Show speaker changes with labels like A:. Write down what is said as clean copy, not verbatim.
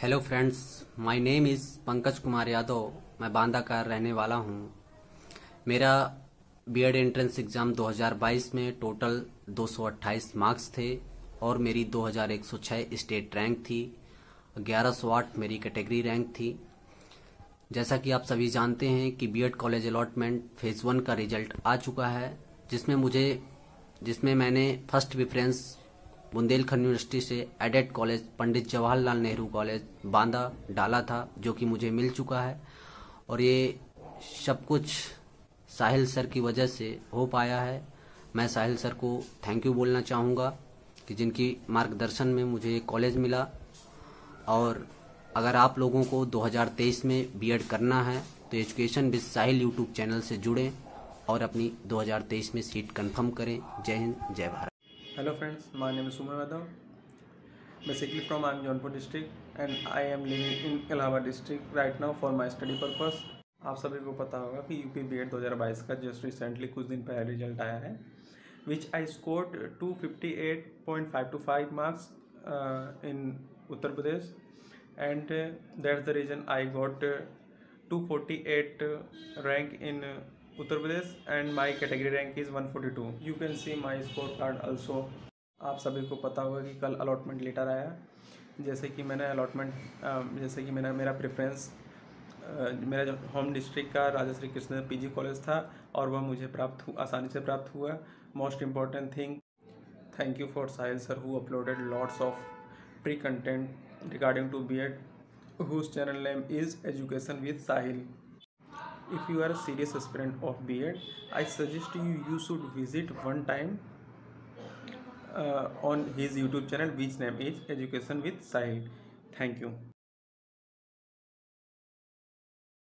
A: Hello friends, my name is Pankaj Kumar Yadav. मैं बांदा का रहने वाला हूँ। मेरा बीएड एंट्रेंस एग्ज़ाम 2022 में टोटल 228 मार्क्स थे और मेरी 2106 स्टेट रैंक थी। 1108 मेरी कैटेगरी रैंक थी। जैसा कि आप सभी जानते हैं कि बीएड कॉलेज अलॉटमेंट फेज़ 1 का रिजल्ट आ चुका है, जिसमें मैंने फर्स्ट प्रेफरेंस बुंदेलखंड यूनिवर्सिटी से aided college Pandit Jawaharlal Nehru college Banda डाला था, जो कि मुझे मिल चुका है। और ये सब कुछ साहिल सर की वजह से हो पाया है। मैं साहिल सर को थैंक यू बोलना चाहूँगा कि जिनकी मार्गदर्शन में मुझे ये कॉलेज मिला। और अगर आप लोगों को 2023 में बीएड करना है तो education with Sahil YouTube channel से जुड़ें और अपनी 2023 में सीट कंफर्म करें। जय हिंद, जय Bharat.
B: Hello friends, my name is Sumay Yadav. Basically from I am Jaunpur district and I am living in Allahabad district right now for my study purpose. आप सभी को पता होगा कि यूपी बीएड 2022 का जस्ट रिसेंटली कुछ दिन पहले रिजल्ट आया है, which I scored 258.525 marks in Uttar Pradesh and that's the reason I got 248 rank in Uttar Pradesh and my category rank is 142. You can see my scorecard also. आप सभी को पता होगा कि कल अलॉटमेंट लेटर आया। जैसे कि मेरा प्रेफरेंस मेरा जो होम डिस्ट्रिक्ट का राजा श्री कृष्ण पीजी कॉलेज था और वह मुझे आसानी से प्राप्त हुआ। Most important thing, thank you for Sahil sir who uploaded lots of free content regarding to BEd, whose channel name is Education with Sahil. If you are a serious aspirant of BEd, I suggest you should visit one time on his YouTube channel, which name is Education with Sahil. Thank you.